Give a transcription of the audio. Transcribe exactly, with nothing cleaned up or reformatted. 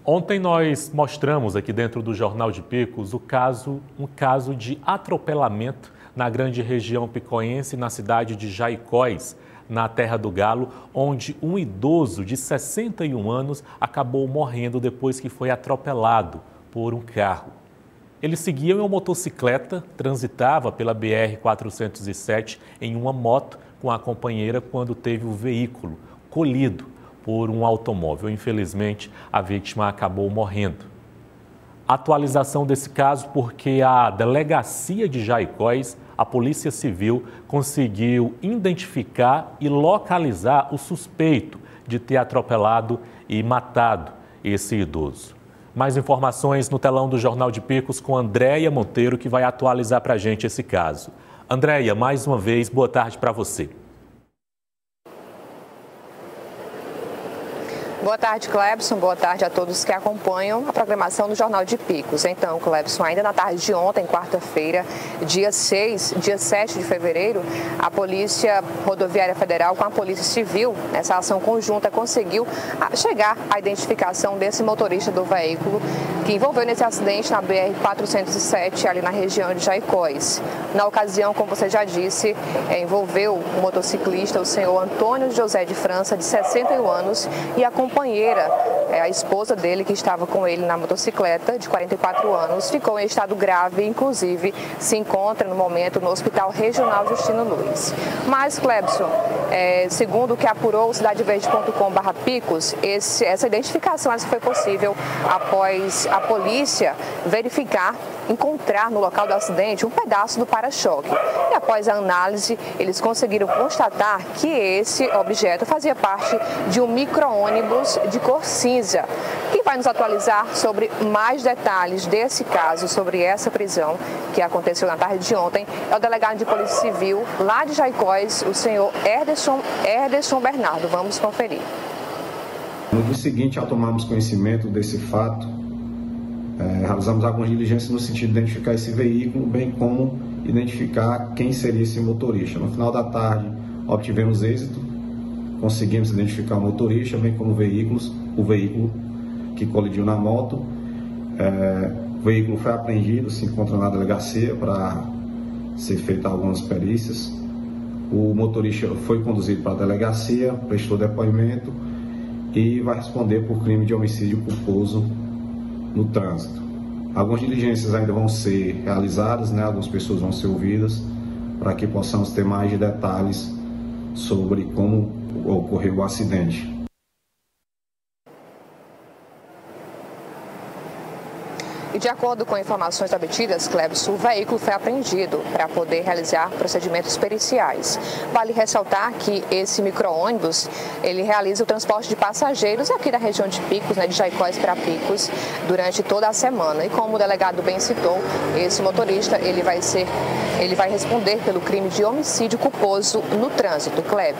Ontem nós mostramos aqui dentro do Jornal de Picos o caso, um caso de atropelamento na grande região picoense, na cidade de Jaicós, na Terra do Galo, onde um idoso de sessenta e um anos acabou morrendo depois que foi atropelado por um carro. Ele seguia em uma motocicleta, transitava pela B R quatrocentos e sete em uma moto com a companheira quando teve o veículo colido por um automóvel. Infelizmente, a vítima acabou morrendo. Atualização desse caso porque a delegacia de Jaicós, a Polícia Civil, conseguiu identificar e localizar o suspeito de ter atropelado e matado esse idoso. Mais informações no telão do Jornal de Picos com Andréia Monteiro, que vai atualizar para a gente esse caso. Andréia, mais uma vez, boa tarde para você. Boa tarde, Clebson. Boa tarde a todos que acompanham a programação do Jornal de Picos. Então, Clebson, ainda na tarde de ontem, quarta-feira, dia seis, dia sete de fevereiro, a Polícia Rodoviária Federal com a Polícia Civil, nessa ação conjunta, conseguiu chegar à identificação desse motorista do veículo que envolveu nesse acidente na B R quatrocentos e sete, ali na região de Jaicós. Na ocasião, como você já disse, é, envolveu o motociclista, o senhor Antônio José de França, de sessenta e um anos, e a companheira, a esposa dele, que estava com ele na motocicleta, de quarenta e quatro anos, ficou em estado grave, inclusive se encontra no momento no Hospital Regional Justino Luiz. Mas, Clebson, é, segundo o que apurou o cidade verde ponto com barra Picos, esse, essa identificação essa foi possível após a polícia verificar, encontrar no local do acidente um pedaço do para-choque. E após a análise, eles conseguiram constatar que esse objeto fazia parte de um micro-ônibus de cor cinza. Quem vai nos atualizar sobre mais detalhes desse caso, sobre essa prisão que aconteceu na tarde de ontem, é o delegado de Polícia Civil lá de Jaicós, o senhor Herderson, Herderson Bernardo. Vamos conferir. No dia seguinte, ao tomarmos conhecimento desse fato, é, realizamos algumas diligências no sentido de identificar esse veículo, bem como identificar quem seria esse motorista. No final da tarde, obtivemos êxito, conseguimos identificar o motorista, bem como veículos, o veículo que colidiu na moto. É, o veículo foi apreendido, se encontra na delegacia para ser feita algumas perícias. O motorista foi conduzido para a delegacia, prestou depoimento e vai responder por crime de homicídio culposo no trânsito. Algumas diligências ainda vão ser realizadas, né? Algumas pessoas vão ser ouvidas para que possamos ter mais detalhes sobre como ocorreu o acidente. E de acordo com informações obtidas, Clebson, o veículo foi apreendido para poder realizar procedimentos periciais. Vale ressaltar que esse micro-ônibus, ele realiza o transporte de passageiros aqui da região de Picos, né, de Jaicós para Picos, durante toda a semana. E como o delegado bem citou, esse motorista, ele vai ser, ele vai responder pelo crime de homicídio culposo no trânsito, Clebson.